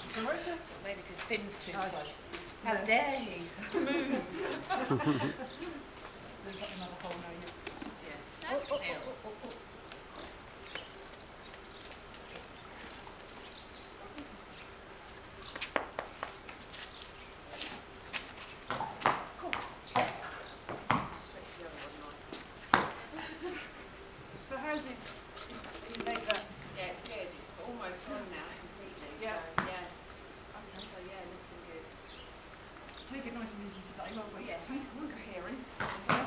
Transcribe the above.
Maybe because Finn's too Oh, close. How dare he move? There's another hole now, yeah. Yeah. Stand still. So how's this? You make that? Yeah, it's good. It's almost on now completely. Yeah. So, yeah. Okay. So yeah, looking good. Take it nice and easy today, won't we? Yeah. Hey, look at Harry.